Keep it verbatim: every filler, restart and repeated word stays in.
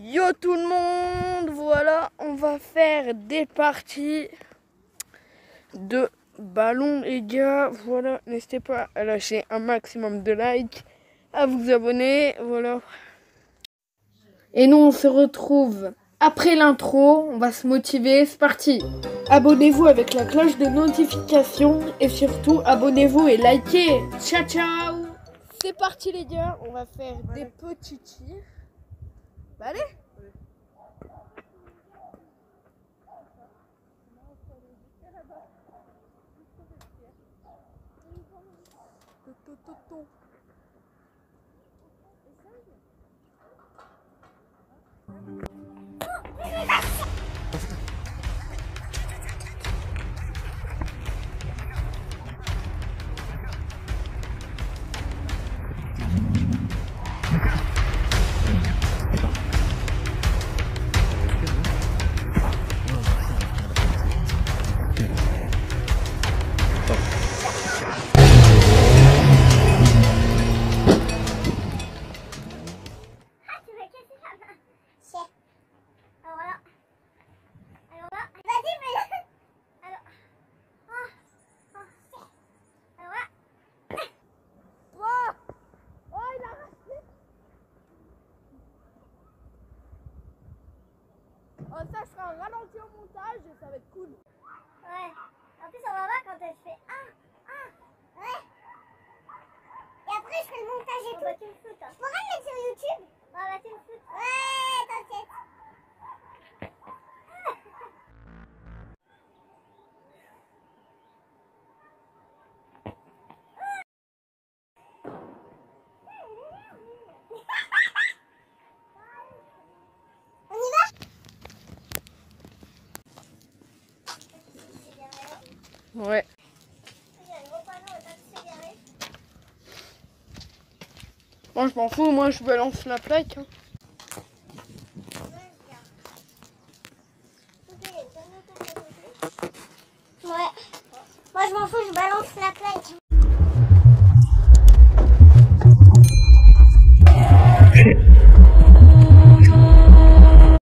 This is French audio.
Yo tout le monde, voilà, on va faire des parties de ballon les gars. Voilà, n'hésitez pas à lâcher un maximum de likes, à vous abonner, voilà. Et nous on se retrouve après l'intro, on va se motiver, c'est parti. Abonnez-vous avec la cloche de notification et surtout abonnez-vous et likez. Ciao ciao. C'est parti les gars, on va faire des petits tirs. Bah allez. Oh, ça sera un ralenti au montage et ça va être cool. Ouais. En plus, on va voir quand elle fait un, un. Ouais. Et après, je fais le montage et tout. Bah, tu me foutes, hein. Je pourrais le mettre sur YouTube. Ouais, bah, tu me foutes. Ouais, t'inquiète. Ouais. Moi je m'en fous, moi je balance la plaque. Hein. Ouais. Moi je m'en fous, je balance la plaque.